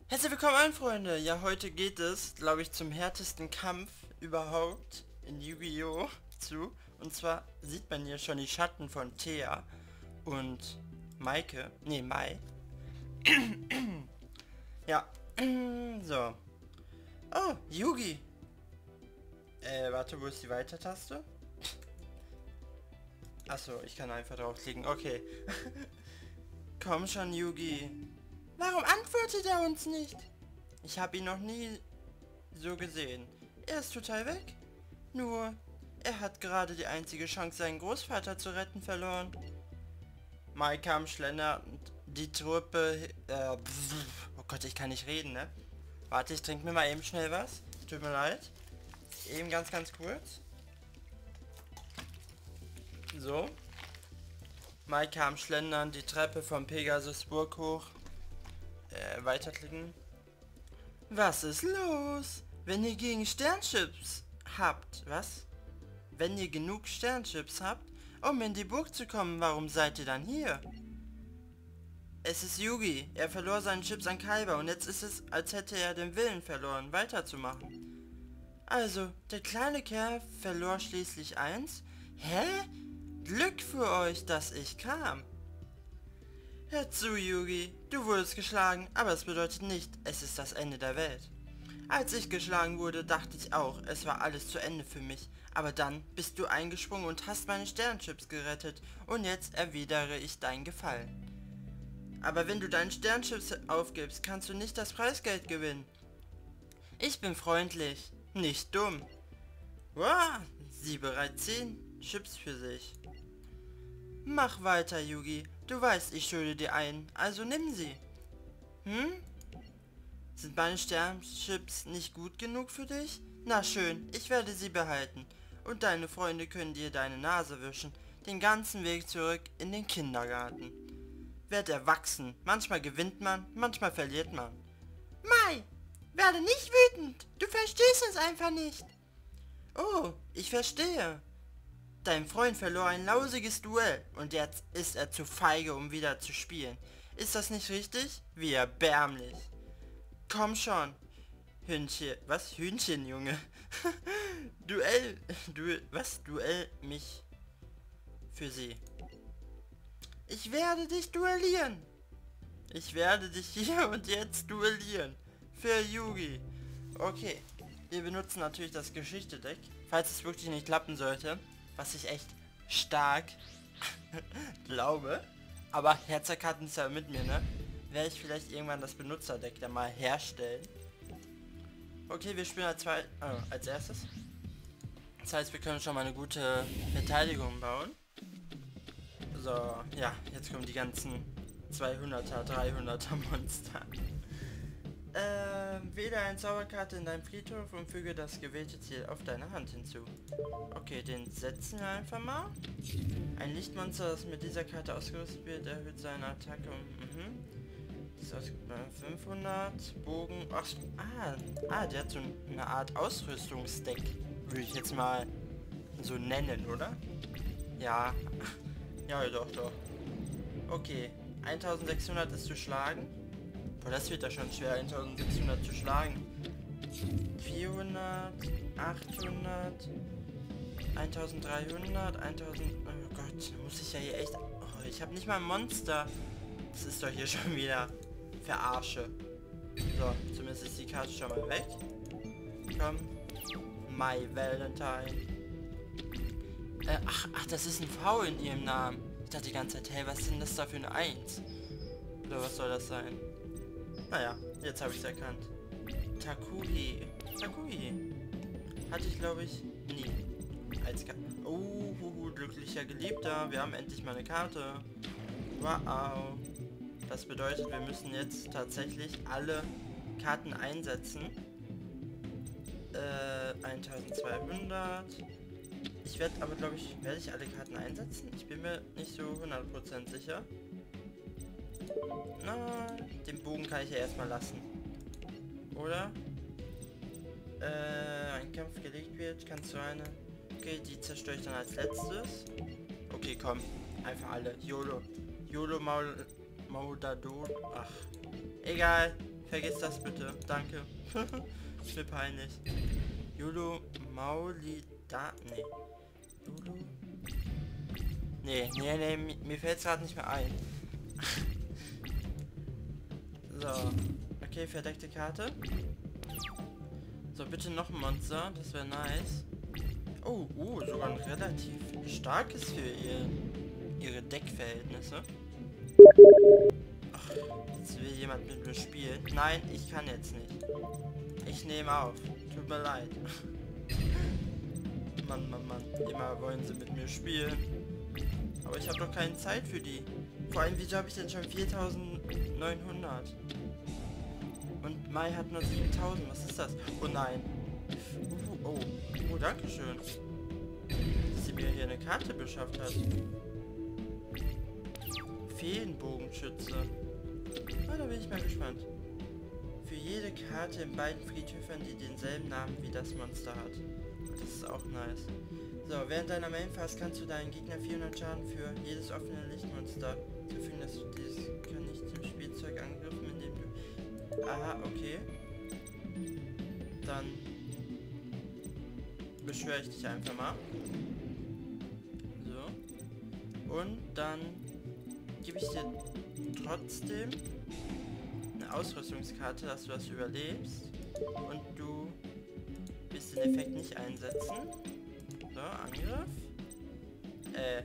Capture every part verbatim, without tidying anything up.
Herzlich willkommen ein, Freunde! Ja, heute geht es, glaube ich, zum härtesten Kampf überhaupt in Yu-Gi-Oh! Zu. Und zwar sieht man hier schon die Schatten von Thea und Maike. Ne, Mai. Ja. So. Oh, Yugi! Äh, warte, wo ist die Weiter-Taste? Achso, ich kann einfach draufklicken. Okay. Komm schon, Yugi. Warum antwortet er uns nicht? Ich habe ihn noch nie so gesehen. Er ist total weg. Nur, er hat gerade die einzige Chance, seinen Großvater zu retten, verloren. Mai kam schlendernd die Truppe... Äh, oh Gott, ich kann nicht reden, ne? Warte, ich trinke mir mal eben schnell was. Tut mir leid. Eben ganz, ganz kurz. So. Mai kam schlendernd die Treppe vom Pegasusburg hoch. Äh, weiterklicken. Was ist los? Wenn ihr gegen Sternchips habt, was? Wenn ihr genug Sternchips habt, um in die Burg zu kommen, warum seid ihr dann hier? Es ist Yugi. Er verlor seinen Chips an Kaiba und jetzt ist es, als hätte er den Willen verloren, weiterzumachen. Also, der kleine Kerl verlor schließlich eins? Hä? Glück für euch, dass ich kam. Hör zu, Yugi. Du wurdest geschlagen, aber es bedeutet nicht, es ist das Ende der Welt. Als ich geschlagen wurde, dachte ich auch, es war alles zu Ende für mich. Aber dann bist du eingesprungen und hast meine Sternchips gerettet und jetzt erwidere ich deinen Gefallen. Aber wenn du deinen Sternchips aufgibst, kannst du nicht das Preisgeld gewinnen. Ich bin freundlich, nicht dumm. Wow, sie bereits zehn Chips für sich. Mach weiter, Yugi. Du weißt, ich schulde dir einen, also nimm sie. Hm? Sind meine Sternchips nicht gut genug für dich? Na schön, ich werde sie behalten. Und deine Freunde können dir deine Nase wischen. Den ganzen Weg zurück in den Kindergarten. Werd erwachsen. Manchmal gewinnt man, manchmal verliert man. Mai, werde nicht wütend. Du verstehst es einfach nicht. Oh, ich verstehe. Dein Freund verlor ein lausiges Duell und jetzt ist er zu feige, um wieder zu spielen. Ist das nicht richtig? Wie erbärmlich. Komm schon. Hühnchen. Was? Hühnchen, Junge. Duell. Duell. Was? Duell mich für sie. Ich werde dich duellieren. Ich werde dich hier und jetzt duellieren. Für Yugi. Okay. Wir benutzen natürlich das Geschichte-Deck, falls es wirklich nicht klappen sollte. Was ich echt stark glaube. Aber Herzerkarten ist ja mit mir, ne? Werde ich vielleicht irgendwann das Benutzerdeck dann mal herstellen. Okay, wir spielen als, zwei, oh, als erstes. Das heißt, wir können schon mal eine gute Verteidigung bauen. So, ja, jetzt kommen die ganzen zweihunderter, dreihunderter Monster. Äh, wähle eine Zauberkarte in deinem Friedhof und füge das gewählte Ziel auf deine Hand hinzu. Okay, den setzen wir einfach mal. Ein Lichtmonster, das mit dieser Karte ausgerüstet wird, erhöht seine Attacke um mhm. Das ist fünfhundert, Bogen. Ach, ah, ah, der hat so eine Art Ausrüstungsdeck, würde ich jetzt mal so nennen, oder? Ja, ja, doch, doch. Okay, eintausendsechshundert ist zu schlagen. Boah, das wird ja schon schwer, eintausendsechshundert zu schlagen. vierhundert, achthundert, eintausenddreihundert, eintausend... Oh Gott, da muss ich ja hier echt... Oh, ich habe nicht mal ein Monster. Das ist doch hier schon wieder Verarsche. So, zumindest ist die Karte schon mal weg. Komm. My Valentine. Äh, ach, ach, das ist ein V in ihrem Namen. Ich dachte die ganze Zeit, hey, was ist denn das da für eine eins? Oder was soll das sein? Naja, jetzt habe ich es erkannt. Takuhi. Takuhi. Hatte ich, glaube ich, nie. Als Karte. Oh, huhu, glücklicher Geliebter. Wir haben endlich mal eine Karte. Wow. Das bedeutet, wir müssen jetzt tatsächlich alle Karten einsetzen. Äh, eintausendzweihundert. Ich werde aber, glaube ich, werde ich alle Karten einsetzen? Ich bin mir nicht so hundert Prozent sicher. Na, den Bogen kann ich ja erstmal lassen. Oder? Äh, ein Kampf gelegt wird, kannst du eine... Okay, die zerstöre ich dann als letztes. Okay, komm. Einfach alle. YOLO. YOLO Maul... Maudador. Ach. Egal. Vergiss das bitte. Danke. Ist mir peinlich. Julu Maulida... Nee. Julu... Nee, nee, nee, mir, mir fällt es gerade nicht mehr ein. So. Okay, verdeckte Karte. So, bitte noch ein Monster. Das wäre nice. Oh, uh, sogar ein relativ starkes für ihr, ihre Deckverhältnisse. Ach, jetzt will jemand mit mir spielen. Nein, ich kann jetzt nicht. Ich nehme auf. Tut mir leid. Mann, Mann, Mann. Immer wollen sie mit mir spielen. Aber ich habe doch keine Zeit für die. Vor allem, wieso habe ich denn schon viertausendneunhundert? Und Mai hat nur siebentausend. Was ist das? Oh nein. Uh, oh. Oh, danke schön. Dass sie mir hier eine Karte beschafft hat. Feenbogenschütze. Ah, da bin ich mal gespannt. Für jede Karte in beiden Friedhöfern, die denselben Namen wie das Monster hat. Das ist auch nice. So, während deiner Mainphase kannst du deinen Gegner vierhundert Schaden für jedes offene Lichtmonster zufügen, dass du dieses kann nicht im Spielzeug angriffen, indem du... Aha, okay. Dann beschwöre ich dich einfach mal. So. Und dann gebe ich dir trotzdem eine Ausrüstungskarte, dass du das überlebst. Und du willst den Effekt nicht einsetzen. So, Angriff. Äh.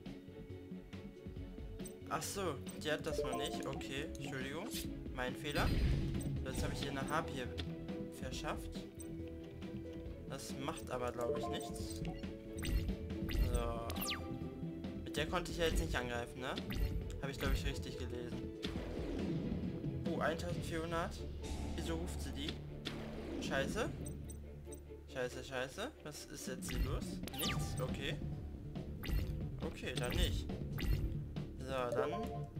Ach so, die hat das noch nicht. Okay, Entschuldigung. Mein Fehler. Jetzt habe ich ihr eine Harpie verschafft. Das macht aber, glaube ich, nichts. So. Mit der konnte ich ja jetzt nicht angreifen, ne? Habe ich, glaube ich, richtig gelesen. Oh, eintausendvierhundert. Wieso ruft sie die? Scheiße. Scheiße, scheiße. Was ist jetzt hier los? Nichts? Okay. Okay, dann nicht. So, dann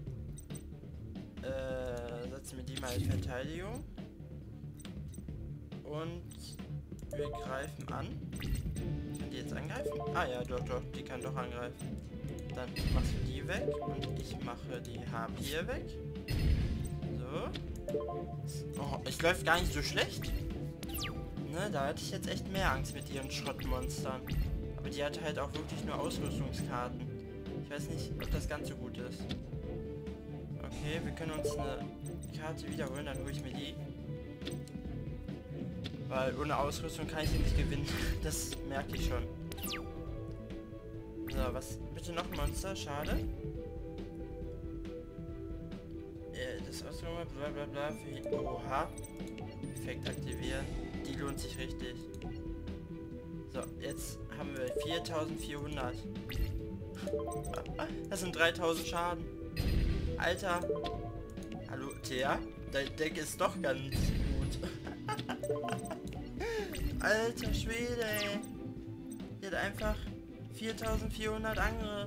äh, setzen wir die mal in Verteidigung. Und wir greifen an. Kann die jetzt angreifen? Ah ja, doch, doch, die kann doch angreifen. Dann machst du die weg und ich mache die Harpie weg. So. Oh, es läuft gar nicht so schlecht. Ne, da hatte ich jetzt echt mehr Angst mit ihren Schrottmonstern. Aber die hatte halt auch wirklich nur Ausrüstungskarten. Ich weiß nicht, ob das ganz so gut ist. Okay, wir können uns eine Karte wiederholen, dann hole ich mir die. Weil ohne Ausrüstung kann ich hier nicht gewinnen. Das merke ich schon. So, was? Bitte noch ein Monster, schade. Äh, das Ausrüstung, bla bla bla. Für Oha. Effekt aktivieren. Die lohnt sich richtig. So, jetzt haben wir viertausendvierhundert. Das sind dreitausend Schaden. Alter. Hallo, Thea? Dein Deck ist doch ganz gut. Alter Schwede, ey. Die hat einfach viertausendvierhundert Angriff.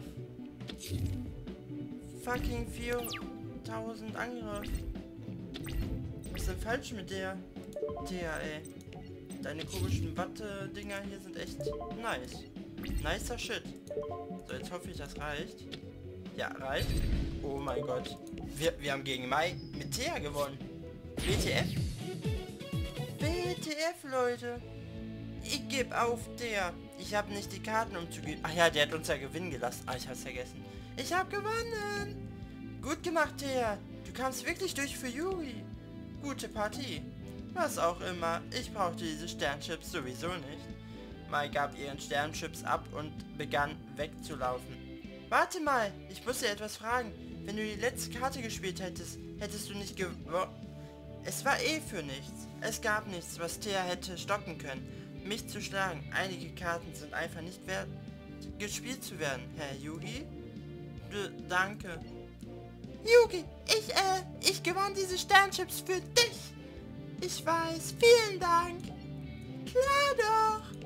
Fucking viertausend Angriff. Was ist denn falsch mit der? Thea, ey. Deine komischen Watte-Dinger hier sind echt nice. Nicer Shit. So, jetzt hoffe ich, das reicht. Ja, reicht. Oh mein Gott. Wir, wir haben gegen Mai mit Thea gewonnen. W T F? W T F, Leute. Ich gebe auf, der. Ich habe nicht die Karten umzugeben. Ach ja, der hat uns ja gewinnen gelassen. Ah, ich hab's vergessen. Ich habe gewonnen. Gut gemacht, Thea. Du kamst wirklich durch für Yuri. Gute Partie. Was auch immer. Ich brauchte diese Sternchips sowieso nicht. Mai gab ihren Sternchips ab und begann wegzulaufen. Warte mal, ich muss dir etwas fragen. Wenn du die letzte Karte gespielt hättest, hättest du nicht gewonnen. Es war eh für nichts. Es gab nichts, was Thea hätte stoppen können, mich zu schlagen. Einige Karten sind einfach nicht wert, gespielt zu werden. Herr Yugi? D danke. Yugi, ich, äh, ich gewann diese Sternchips für dich. Ich weiß, vielen Dank. Klar doch.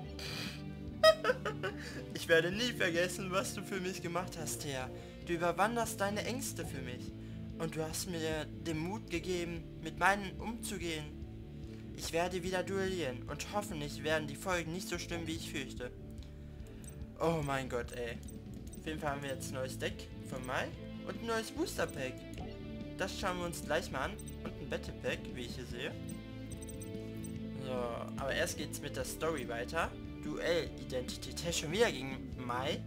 Ich werde nie vergessen, was du für mich gemacht hast, Thea. Du überwanderst deine Ängste für mich. Und du hast mir den Mut gegeben, mit meinen umzugehen. Ich werde wieder duellieren und hoffentlich werden die Folgen nicht so schlimm, wie ich fürchte. Oh mein Gott, ey. Auf jeden Fall haben wir jetzt ein neues Deck von Mai und ein neues Booster Pack. Das schauen wir uns gleich mal an und ein Battle Pack, wie ich hier sehe. So, aber erst geht's mit der Story weiter. Duell-Identität. Hey, schon wieder gegen Mai?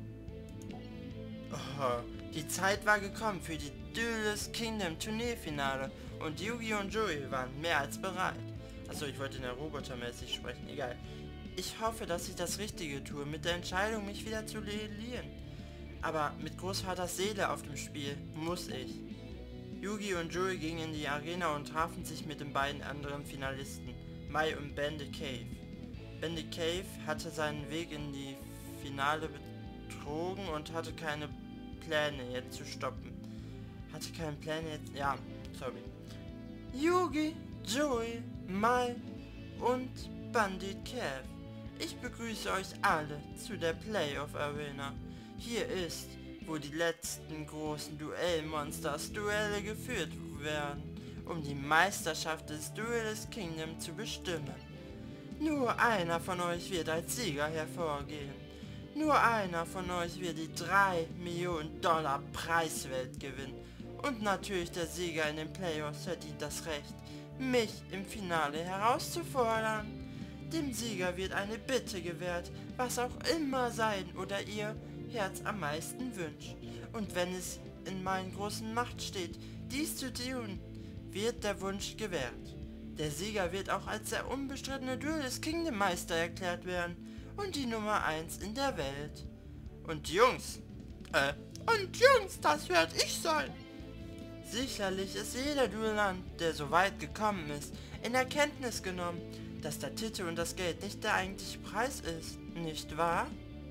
Oh, die Zeit war gekommen für die Duelist Kingdom Turnierfinale und Yugi und Joey waren mehr als bereit. Achso, ich wollte in der Robotermäßig sprechen, egal. Ich hoffe, dass ich das Richtige tue, mit der Entscheidung, mich wieder zu duellieren. Aber mit Großvaters Seele auf dem Spiel muss ich. Yugi und Joey gingen in die Arena und trafen sich mit den beiden anderen Finalisten, Mai und Bandit Cave. Bandit Cave hatte seinen Weg in die Finale betrogen und hatte keine Pläne jetzt zu stoppen. Hatte keine Pläne jetzt... Ja, sorry. Yugi, Joey, Mai und Bandit Cave. Ich begrüße euch alle zu der Playoff Arena. Hier ist, wo die letzten großen Duellmonsters Duelle geführt werden, um die Meisterschaft des Duelist Kingdom zu bestimmen. Nur einer von euch wird als Sieger hervorgehen. Nur einer von euch wird die drei Millionen Dollar Preiswelt gewinnen. Und natürlich der Sieger in den Playoffs verdient das Recht, mich im Finale herauszufordern. Dem Sieger wird eine Bitte gewährt, was auch immer sein oder ihr Herz am meisten wünscht. Und wenn es in meiner großen Macht steht, dies zu tun, wird der Wunsch gewährt. Der Sieger wird auch als der unbestrittene Duelist Kingdom Meister erklärt werden und die Nummer eins in der Welt. Und Jungs, äh, und Jungs, das werd ich sein. Sicherlich ist jeder Duellant, der so weit gekommen ist, in Erkenntnis genommen, dass der Titel und das Geld nicht der eigentliche Preis ist, nicht wahr?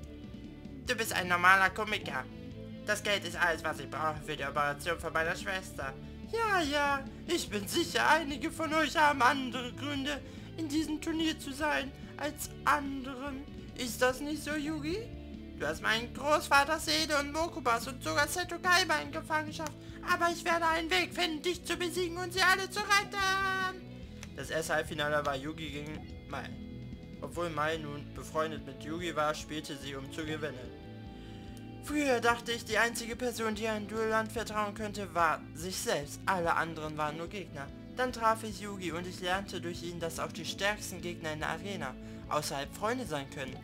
Du bist ein normaler Komiker. Das Geld ist alles, was ich brauche für die Operation von meiner Schwester. Ja, ja, ich bin sicher, einige von euch haben andere Gründe, in diesem Turnier zu sein, als anderen. Ist das nicht so, Yugi? Du hast meinen Großvater Seele und Mokubas und sogar Seto Kaiba in Gefangenschaft, aber ich werde einen Weg finden, dich zu besiegen und sie alle zu retten. Das erste Halbfinale war Yugi gegen Mai. Obwohl Mai nun befreundet mit Yugi war, spielte sie, um zu gewinnen. Früher dachte ich, die einzige Person, die ein Duellant vertrauen könnte, war sich selbst. Alle anderen waren nur Gegner. Dann traf ich Yugi und ich lernte durch ihn, dass auch die stärksten Gegner in der Arena außerhalb Freunde sein können.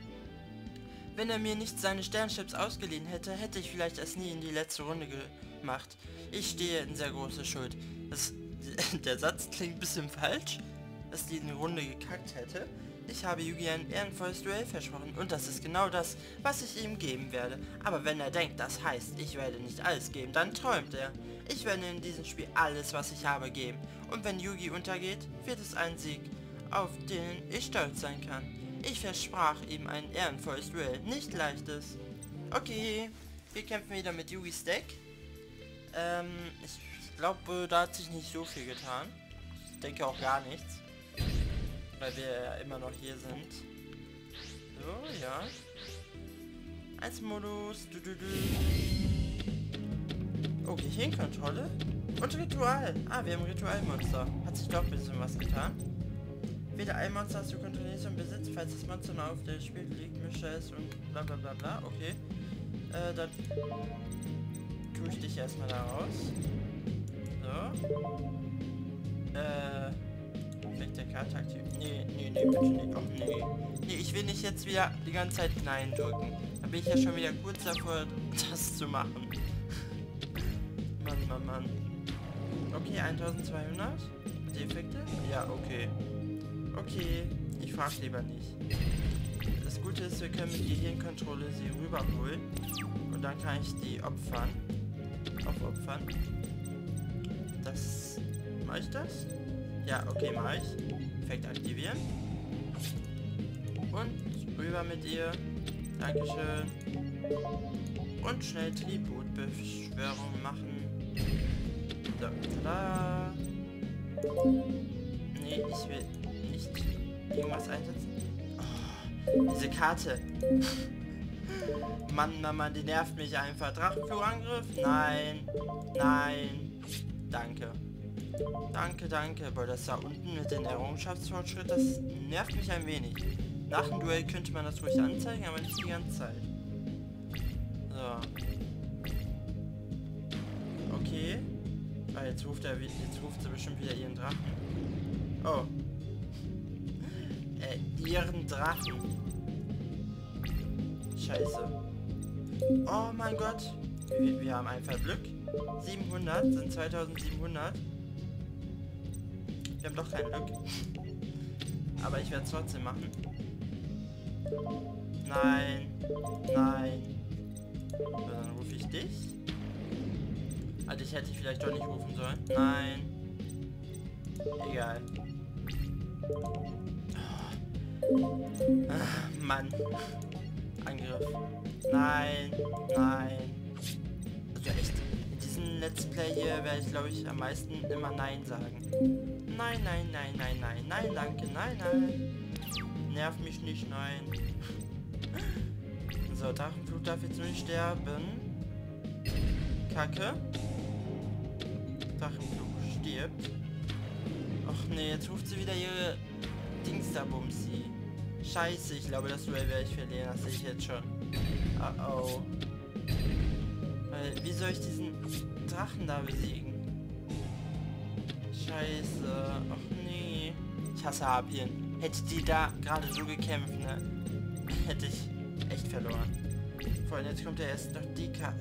Wenn er mir nicht seine Sternchips ausgeliehen hätte, hätte ich vielleicht es nie in die letzte Runde gemacht. Ich stehe in sehr großer Schuld. Das, der Satz klingt ein bisschen falsch, dass die in die Runde gekackt hätte. Ich habe Yugi ein ehrenvolles Duell versprochen und das ist genau das, was ich ihm geben werde. Aber wenn er denkt, das heißt, ich werde nicht alles geben, dann träumt er. Ich werde in diesem Spiel alles, was ich habe, geben. Und wenn Yugi untergeht, wird es ein Sieg, auf den ich stolz sein kann. Ich versprach ihm ein ehrenvolles Duell, nicht leichtes. Okay, wir kämpfen wieder mit Yugis Deck. Ähm, ich glaube, da hat sich nicht so viel getan. Ich denke auch gar nichts. Weil wir ja immer noch hier sind. So, ja. Einzelmodus. Du, du, du. Oh, Gehirnkontrolle. Und Ritual. Ah, wir haben Ritualmonster. Hat sich doch ein bisschen was getan. Wähle ein Monster, das du kontrollierst und besitzt, falls das Monster noch auf der Spiel liegt, mische es und bla bla bla bla. Okay. Äh, dann tue ich dich erstmal da raus. So. Äh. Vielleicht der Karte aktiv. Nee, nee, nee, bitte nicht. Oh, nee. Nee, ich will nicht jetzt wieder die ganze Zeit Nein drücken. Da bin ich ja schon wieder kurz davor, das zu machen. Mann, Mann, Mann. Okay, eintausendzweihundert. Defekte? Ja, okay. Okay, ich frage lieber nicht. Das Gute ist, wir können mit Gehirnkontrolle sie rüberholen. Und dann kann ich die opfern. Aufopfern. Das... Mache ich das? Ja, okay, mache ich. Effekt aktivieren. Und rüber mit ihr. Dankeschön. Und schnell Tributbeschwörung machen. So, tada. Nee, ich will nicht irgendwas einsetzen. Oh, diese Karte. Mann, Mann, Mann, die nervt mich einfach. Drachenflugangriff? Nein. Nein. Danke. Danke, danke. Boah, das da unten mit den Errungenschaftsfortschritt, das nervt mich ein wenig. Nach dem Duell könnte man das ruhig anzeigen, aber nicht die ganze Zeit. So. Okay. Ah, jetzt ruft er, jetzt ruft sie bestimmt wieder ihren Drachen. Oh. Äh, ihren Drachen. Scheiße. Oh mein Gott. Wir, wir haben einfach Glück. siebenhundert sind zweitausendsiebenhundert. Wir haben doch kein Glück. Aber ich werde es trotzdem machen. Nein. Nein. So, dann rufe ich dich. Also ich hätte vielleicht doch nicht rufen sollen. Nein. Egal. Oh. Ah, Mann. Angriff. Nein. Nein. Also echt. In diesem Let's Play hier werde ich, glaube ich, am meisten immer Nein sagen. Nein, nein, nein, nein, nein, nein, danke, nein, nein. Nerv mich nicht, nein. So, Drachenflug darf jetzt nicht sterben. Kacke. Drachenflug stirbt. Och nee, jetzt ruft sie wieder ihre Dings da Bumsi. Scheiße, ich glaube, das Duell werde ich verlieren, das sehe ich jetzt schon. Oh oh. Weil, wie soll ich diesen Drachen da besiegen? Scheiße. Och nee. Ich hasse Harpien. Hätte die da gerade so gekämpft, ne? Hätte ich echt verloren. Vor allem jetzt kommt ja erst noch die Karte.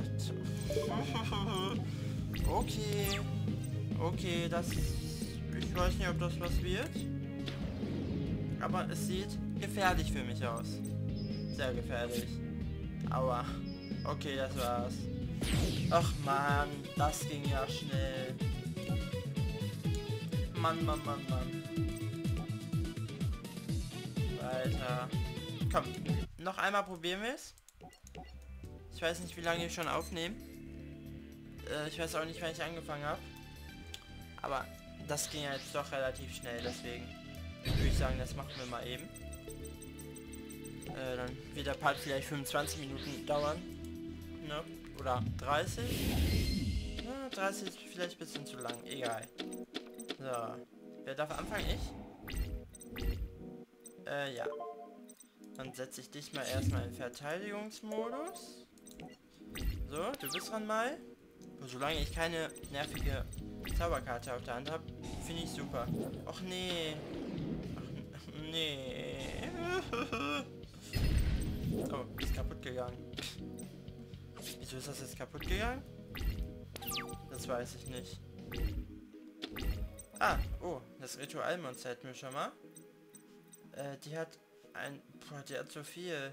Okay. Okay, das... Ich weiß nicht, ob das was wird. Aber es sieht gefährlich für mich aus. Sehr gefährlich. Aua. Okay, das war's. Ach man, das ging ja schnell. Mann, Mann, Mann, Mann. Weiter. Komm, noch einmal probieren wir es. Ich weiß nicht, wie lange ich schon aufnehme. Äh, ich weiß auch nicht, wann ich angefangen habe. Aber das ging ja jetzt doch relativ schnell, deswegen würde ich sagen, das machen wir mal eben. Äh, dann wird der Part vielleicht fünfundzwanzig Minuten dauern. Ne? Oder dreißig. Ja, dreißig ist vielleicht ein bisschen zu lang, egal. So. Wer darf anfangen? Ich? Äh, ja. Dann setze ich dich mal erstmal in Verteidigungsmodus. So, du bist dran mal. Solange ich keine nervige Zauberkarte auf der Hand habe, finde ich super. Och nee. Ach nee. Oh, ist kaputt gegangen. Wieso ist das jetzt kaputt gegangen? Das weiß ich nicht. Ah, oh, das Ritualmonster hätten wir schon mal. Äh, die hat ein... Boah, die hat so viel.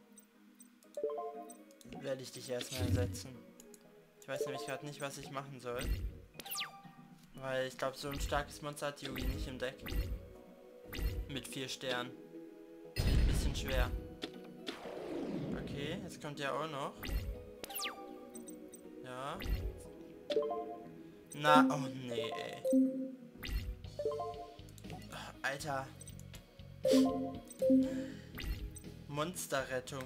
Werde ich dich erstmal ersetzen. Ich weiß nämlich gerade nicht, was ich machen soll. Weil ich glaube, so ein starkes Monster hat Yugi nicht im Deck. Mit vier Sternen. Ein bisschen schwer. Okay, jetzt kommt ja auch noch. Ja. Na, oh nee, ey. Alter. Monsterrettung.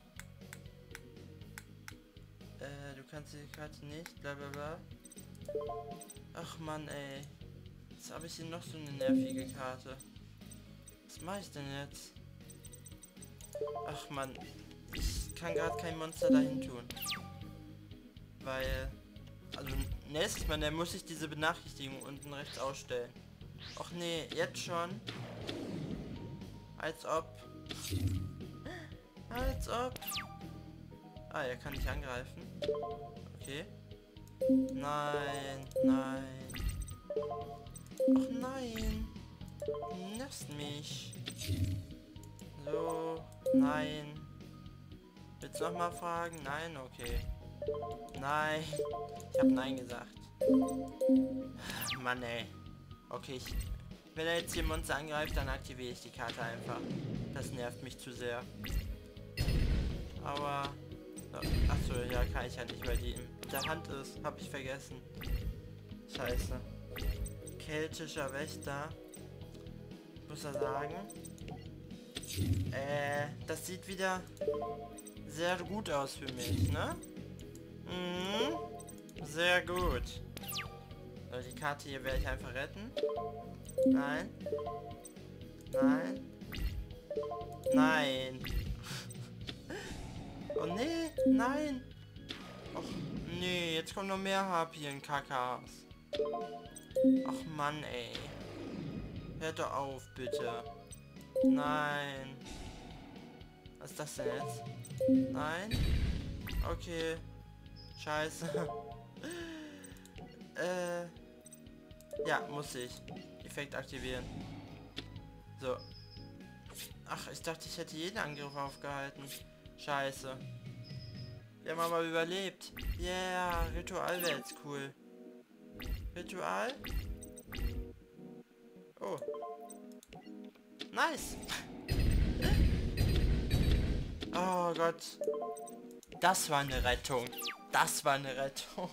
Äh, du kannst die Karte nicht, bla bla bla. Ach man, ey. Jetzt habe ich hier noch so eine nervige Karte. Was mache ich denn jetzt? Ach man, ich kann gerade kein Monster dahin tun. Weil, also nächstes Mal, dann muss ich diese Benachrichtigung unten rechts ausstellen. Ach nee, jetzt schon. Als ob. Als ob. Ah, er kann nicht angreifen. Okay. Nein, nein. Ach nein. Du nervst mich. So, nein. Willst du nochmal fragen? Nein, okay. Nein. Ich hab Nein gesagt. Mann, ey. Okay, ich, wenn er jetzt hier Monster angreift, dann aktiviere ich die Karte einfach. Das nervt mich zu sehr. Aber... Achso, ja, kann ich ja nicht, weil die in der Hand ist. Hab ich vergessen. Scheiße. Keltischer Wächter. Muss er sagen. Äh, das sieht wieder sehr gut aus für mich, ne? Mhm. Sehr gut. So, die Karte hier werde ich einfach retten. Nein. Nein. Nein. Oh nee, nein. Och, nee, jetzt kommt noch mehr Harpien, Kakas. Ach Mann, ey. Hört doch auf, bitte. Nein. Was ist das denn jetzt? Nein? Okay. Scheiße. äh. Ja, muss ich. Effekt aktivieren. So. Ach, ich dachte, ich hätte jeden Angriff aufgehalten. Scheiße. Wir haben aber überlebt. Yeah, Ritual wäre jetzt cool. Ritual? Oh. Nice. Oh Gott. Das war eine Rettung. Das war eine Rettung.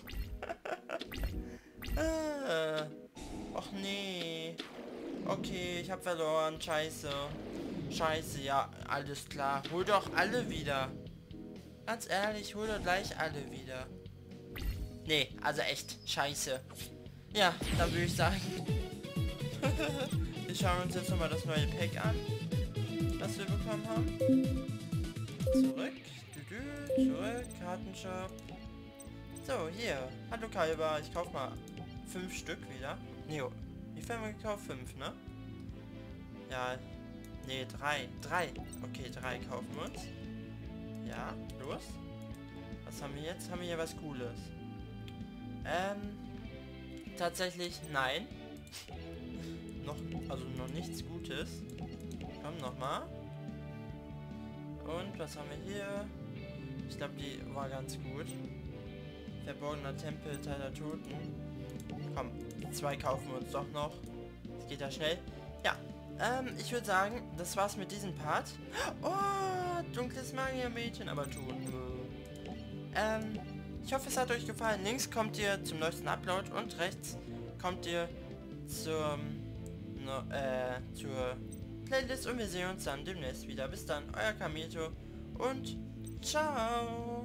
äh. Och nee. Okay, ich habe verloren. Scheiße. Scheiße, ja, alles klar. Hol doch alle wieder. Ganz ehrlich, hol doch gleich alle wieder. Nee, also echt. Scheiße. Ja, dann würde ich sagen. Wir schauen uns jetzt nochmal das neue Pack an, was wir bekommen haben. Zurück. Düdü, zurück. Kartenshop. So, hier. Hallo Kalber. Ich kauf mal fünf Stück wieder. Nee, wie viel haben wir gekauft? Fünf, ne? Ja. Nee, drei. Drei. Okay, drei kaufen wir uns. Ja, los. Was haben wir jetzt? Haben wir hier was Cooles? Ähm. Tatsächlich, nein. noch, also noch nichts Gutes. Komm, nochmal. Und was haben wir hier? Ich glaube, die war ganz gut. Verborgener Tempel, Teil der Toten. Komm, zwei kaufen wir uns doch noch. Es geht ja schnell. Ja, ähm, ich würde sagen, das war's mit diesem Part. Oh, dunkles Magiermädchen, aber tot. Ähm, ich hoffe, es hat euch gefallen. Links kommt ihr zum neuesten Upload und rechts kommt ihr zum, no, äh, zur Playlist und wir sehen uns dann demnächst wieder. Bis dann, euer Kamito und ciao.